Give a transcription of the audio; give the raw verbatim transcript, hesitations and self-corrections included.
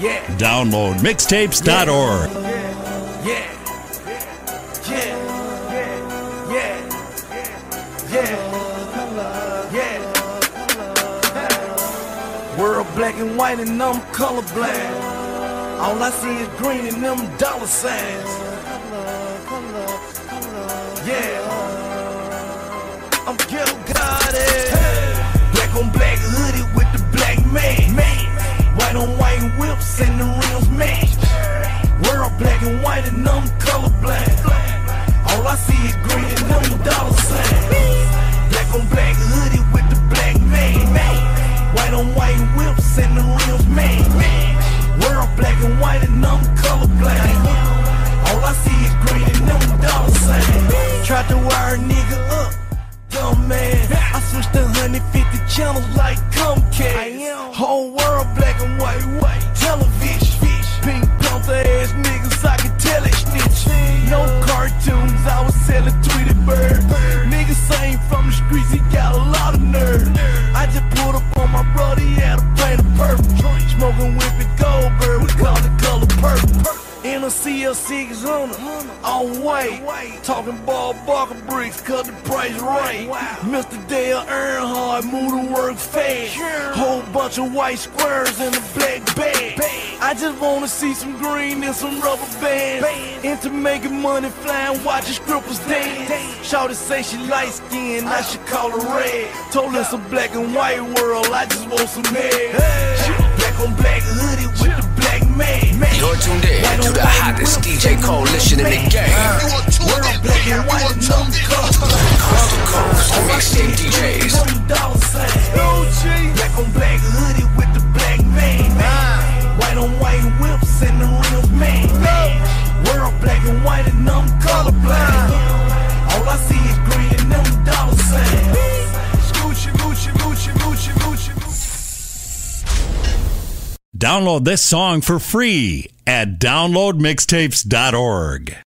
yeah. Download mixtapes dot org. Yeah, yeah, yeah, yeah, yeah, yeah, yeah. World black and white and I'm colorblind. All I see is green and them dollar signs. Yeah, I'm ghetto goddess. Black on black hoodie with the black man. White on white whips and the rims match. World black and white and I'm colorblind. All I see is green and them dollar signs. Black on black hoodie with the black man. White on white whips and the rims match. World black and white and I'm colorblind. All I see is green and them dollar signs. Tried to wire a nigga up, dumb man. I switched to one hundred fifty channels like Comcast. Whole world black and white, white television. Pink Panther ass niggas, I can tell that snitch. No cartoons, I was selling Tweety Bird. Niggas ain't from the streets, he got a lot of nerve. I just pulled up on my brother, he had a paint of purple. Smoking whipping Goldberg, we call it color purple. In a C L six hundred, all white. Talking ball Barker bricks, cut the price right. Mister Dale Earnhardt, move to work fast. Whole bunch of white squares in a black bag. I just wanna see some green and some rubber bands. Into making money, flying, watching strippers dance. Shawty say she light skinned, I should call her red. Told her it's a black and white world, I just want some head. Black on black hoodie with the black man. You're tuned in to the hottest D J coalition in the game. World black and white and I'm Coast to coast, mixtape D Js. Black on black hoodie with the black man. White on white whips and the rims man. World black and white and I'm colorblind. All I see is green and them dollar signs. Scoochie, moochie, moochie, moochie, moochie, moochie. Download this song for free at download mixtapes dot org.